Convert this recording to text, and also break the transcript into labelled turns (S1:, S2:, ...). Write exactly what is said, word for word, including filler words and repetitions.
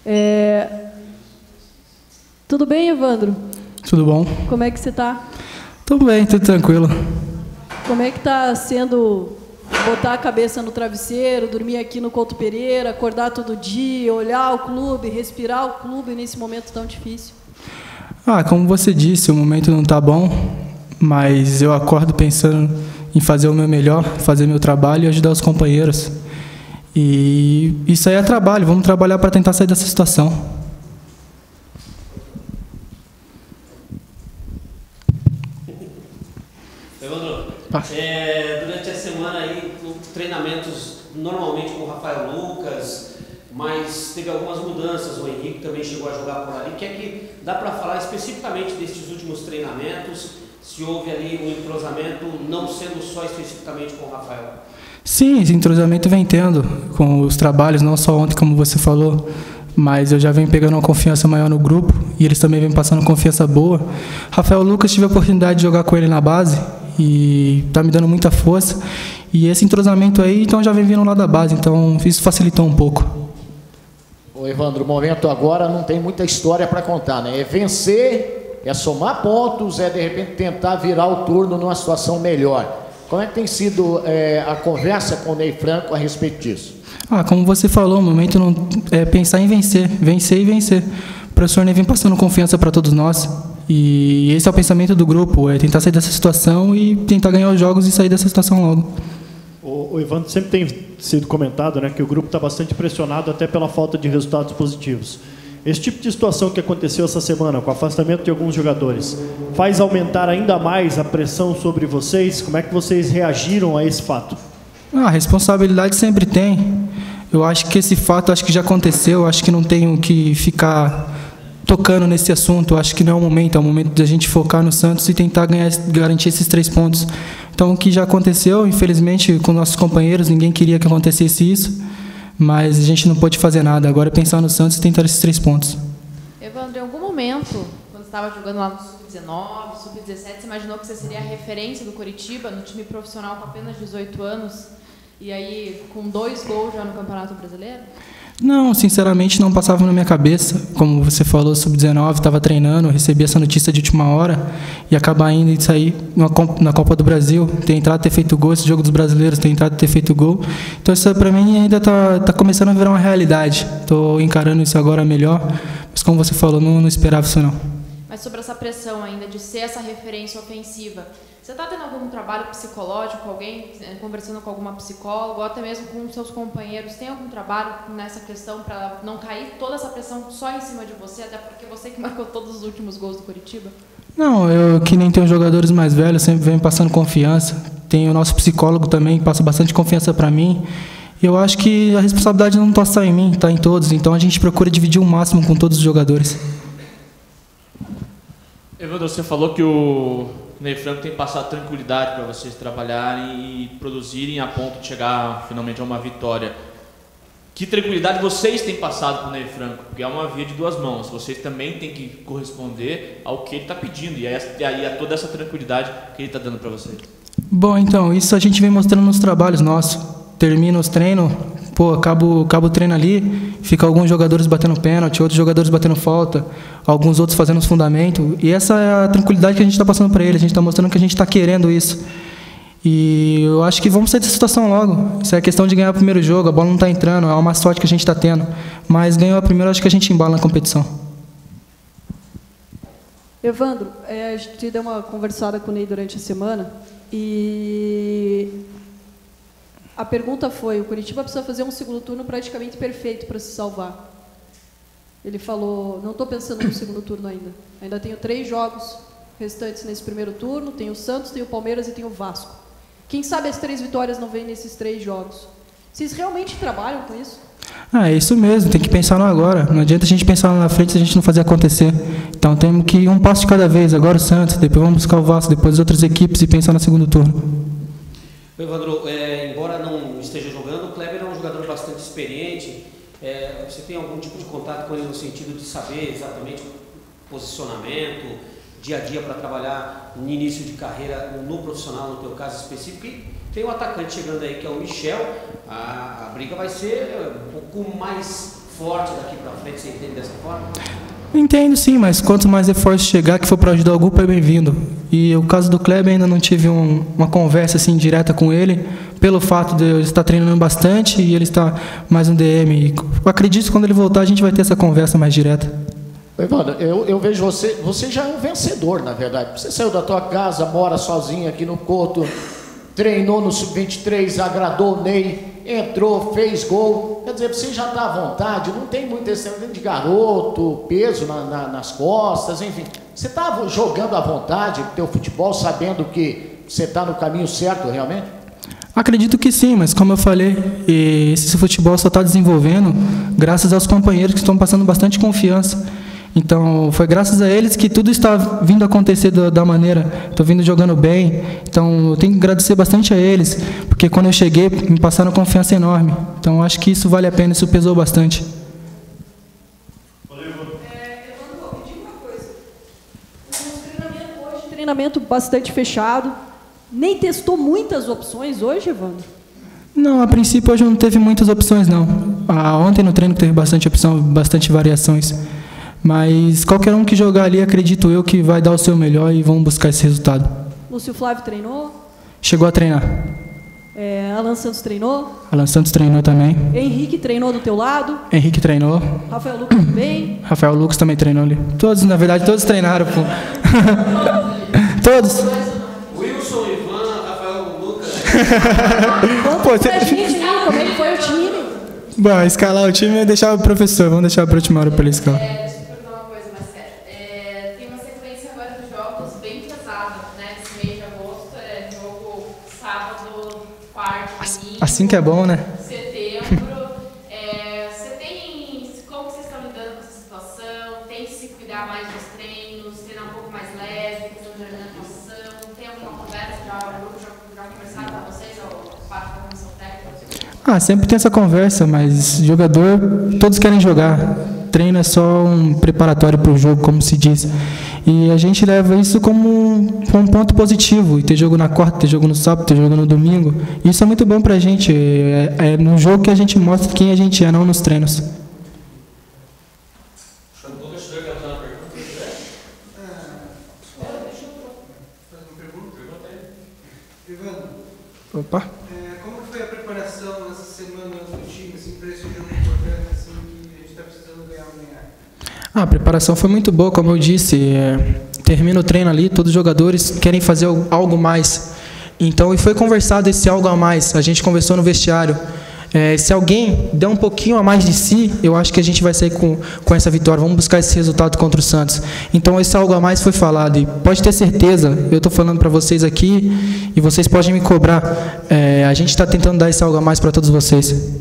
S1: É... Tudo bem, Evandro?
S2: Tudo bom?
S1: Como é que você está?
S2: Tudo bem, tudo tranquilo.
S1: Como é que está sendo botar a cabeça no travesseiro, dormir aqui no Couto Pereira, acordar todo dia, olhar o clube, respirar o clube nesse momento tão difícil?
S2: Ah, como você disse, o momento não está bom, mas eu acordo pensando em fazer o meu melhor, fazer meu trabalho e ajudar os companheiros. E isso aí é trabalho, vamos trabalhar para tentar sair dessa situação.
S3: Evandro, é, durante a semana aí, treinamentos normalmente com o Rafael Lucas, mas teve algumas mudanças, o Henrique também chegou a jogar por ali. O que é que dá para falar especificamente destes últimos treinamentos, se houve ali um entrosamento, não sendo só especificamente com o Rafael?
S2: Sim, esse entrosamento vem tendo com os trabalhos, não só ontem, como você falou, mas eu já venho pegando uma confiança maior no grupo e eles também vêm passando confiança boa. Rafael Lucas, tive a oportunidade de jogar com ele na base e está me dando muita força. E esse entrosamento aí, então, já vem vindo lá da base, então isso facilitou um pouco.
S4: Ô Evandro, o momento agora não tem muita história para contar, né? É vencer, é somar pontos, é de repente tentar virar o turno numa situação melhor. Como é que tem sido é, a conversa com o Ney Franco a respeito disso?
S2: Ah, como você falou, o momento não é pensar em vencer, vencer e vencer. O professor Ney vem passando confiança para todos nós e esse é o pensamento do grupo, é tentar sair dessa situação e tentar ganhar os jogos e sair dessa situação logo.
S5: O, o Evandro, sempre tem sido comentado, né, que o grupo está bastante pressionado até pela falta de resultados positivos. Esse tipo de situação que aconteceu essa semana, com o afastamento de alguns jogadores, faz aumentar ainda mais a pressão sobre vocês? Como é que vocês reagiram a esse fato?
S2: Ah, a responsabilidade sempre tem. Eu acho que esse fato acho que já aconteceu, acho que não tenho que ficar tocando nesse assunto, acho que não é o momento, é o momento de a gente focar no Santos e tentar ganhar, garantir esses três pontos. Então, o que já aconteceu, infelizmente, com nossos companheiros, ninguém queria que acontecesse isso, mas a gente não pôde fazer nada. Agora é pensar no Santos e tentar esses três pontos.
S6: Evandro, em algum momento, quando você estava jogando lá no sub dezenove, sub dezessete, você imaginou que você seria a referência do Coritiba no time profissional com apenas dezoito anos e aí com dois gols já no Campeonato Brasileiro?
S2: Não, sinceramente não passava na minha cabeça. Como você falou, sub dezenove, estava treinando, eu recebi essa notícia de última hora e acabar indo e sair na Copa do Brasil, ter entrado, ter feito gol, esse jogo dos brasileiros, ter entrado, ter feito gol. Então isso para mim ainda está tá começando a virar uma realidade. Estou encarando isso agora melhor, mas como você falou, não, não esperava isso não.
S6: Mas sobre essa pressão ainda de ser essa referência ofensiva, você está tendo algum trabalho psicológico, alguém conversando com alguma psicóloga, ou até mesmo com seus companheiros? Tem algum trabalho nessa questão para não cair toda essa pressão só em cima de você, até porque você que marcou todos os últimos gols do Coritiba?
S2: Não, eu que nem tenho jogadores mais velhos, sempre venho passando confiança. Tem o nosso psicólogo também, que passa bastante confiança para mim. Eu acho que a responsabilidade não está só em mim, está em todos. Então a gente procura dividir o máximo com todos os jogadores.
S7: Evandro, você falou que o Ney Franco tem passado tranquilidade para vocês trabalharem e produzirem a ponto de chegar finalmente a uma vitória. Que tranquilidade vocês têm passado para o Ney Franco? Porque é uma via de duas mãos. Vocês também têm que corresponder ao que ele está pedindo e aí a toda essa tranquilidade que ele está dando para vocês.
S2: Bom, então, isso a gente vem mostrando nos trabalhos nossos. Termina os treinos, pô, acaba, acaba o treino ali, fica alguns jogadores batendo pênalti, outros jogadores batendo falta, alguns outros fazendo os fundamentos. E essa é a tranquilidade que a gente está passando para ele, a gente está mostrando que a gente está querendo isso. E eu acho que vamos sair dessa situação logo. Isso é questão de ganhar o primeiro jogo, a bola não está entrando, é uma sorte que a gente está tendo. Mas ganhou a primeira, acho que a gente embala na competição.
S1: Evandro, é, a gente deu uma conversada com o Ney durante a semana e a pergunta foi, o Coritiba precisa fazer um segundo turno praticamente perfeito para se salvar. Ele falou, não estou pensando no segundo turno ainda. Ainda tenho três jogos restantes nesse primeiro turno, tem o Santos, tem o Palmeiras e tem o Vasco. Quem sabe as três vitórias não vêm nesses três jogos. Vocês realmente trabalham com isso?
S2: Ah, é isso mesmo, tem que pensar no agora. Não adianta a gente pensar lá na frente se a gente não fazer acontecer. Então temos que ir um passo de cada vez. Agora o Santos, depois vamos buscar o Vasco, depois as outras equipes e pensar no segundo turno.
S3: Evandro, é, embora não esteja jogando, o Kleber é um jogador bastante experiente. É, você tem algum tipo de contato com ele no sentido de saber exatamente o posicionamento, dia a dia para trabalhar no início de carreira no profissional, no teu caso específico? E tem um atacante chegando aí que é o Michel. A, a briga vai ser um pouco mais forte daqui para frente, você entende dessa forma?
S2: Entendo sim, mas quanto mais reforço chegar que for para ajudar o grupo é bem-vindo. E o caso do Kleber ainda não tive um, uma conversa assim direta com ele, pelo fato de eu estar treinando bastante e ele estar mais um D M. E eu acredito que quando ele voltar a gente vai ter essa conversa mais direta.
S4: Evandro, eu, eu vejo você, você já é um vencedor, na verdade. Você saiu da tua casa, mora sozinho aqui no Couto, treinou no sub vinte e três, agradou o Ney, entrou, fez gol. Quer dizer, você já está à vontade, não tem muito esse de garoto, peso na, na, nas costas, enfim. Você está jogando à vontade teu futebol, sabendo que você está no caminho certo realmente?
S2: Acredito que sim, mas como eu falei, esse futebol só está desenvolvendo graças aos companheiros que estão passando bastante confiança. Então, foi graças a eles que tudo está vindo a acontecer da, da maneira, estou vindo jogando bem. Então, eu tenho que agradecer bastante a eles, porque quando eu cheguei, me passaram confiança enorme. Então, acho que isso vale a pena, isso pesou bastante.
S1: É, Evandro, me diga uma coisa. O treinamento hoje, treinamento bastante fechado. Nem testou muitas opções hoje, Evandro?
S2: Não, a princípio hoje não teve muitas opções, não. Ah, ontem no treino teve bastante opção, bastante variações. Mas qualquer um que jogar ali, acredito eu, que vai dar o seu melhor e vão buscar esse resultado.
S1: Lúcio Flávio treinou?
S2: Chegou a treinar.
S1: É, Alan Santos treinou?
S2: Alan Santos treinou também.
S1: Henrique treinou do teu lado?
S2: Henrique treinou.
S1: Rafael Lucas também?
S2: Rafael Lucas também treinou ali. Todos, na verdade, todos treinaram, pô. Todos.
S3: Wilson, Ivan, Rafael Lucas.
S1: Conta
S2: Pô,
S1: pra
S2: você-
S1: gente aí, como é que foi o time?
S2: Bom, escalar o time é deixar o professor. Vamos deixar para o Timóteo para ele escalar.
S6: É, deixa eu perguntar uma coisa mais séria. É, tem uma sequência agora de jogos bem pesada, né? Esse mês de agosto é jogo sábado, quarto, domingo.
S2: Assim que é bom, né?
S6: Setembro. É, você tem. Como vocês estão lidando com essa situação? Tem que se cuidar mais dos treinos, treinar um pouco mais leve, questão de alimentação. Tem alguma conversa? Já, o grupo já, já conversaram com vocês, ou parte da comissão técnica?
S2: Ah, sempre tem essa conversa, mas jogador, todos querem jogar. Treino é só um preparatório para o jogo, como se diz. E a gente leva isso como um, como um ponto positivo. E ter jogo na quarta, ter jogo no sábado, ter jogo no domingo. Isso é muito bom para a gente. É, é no jogo que a gente mostra quem a gente é, não nos treinos. Opa.
S8: É, como foi a preparação nessa semana do time, assim, para esse jogo importante, assim, que a gente está precisando ganhar ou ganhar?
S2: Ah, a preparação foi muito boa, como eu disse. É, termina o treino ali, todos os jogadores querem fazer algo mais. Então, e foi conversado esse algo a mais. A gente conversou no vestiário. É, se alguém der um pouquinho a mais de si, eu acho que a gente vai sair com, com essa vitória. Vamos buscar esse resultado contra o Santos. Então, esse algo a mais foi falado. E pode ter certeza, eu estou falando para vocês aqui, e vocês podem me cobrar. É, a gente está tentando dar esse algo a mais para todos vocês.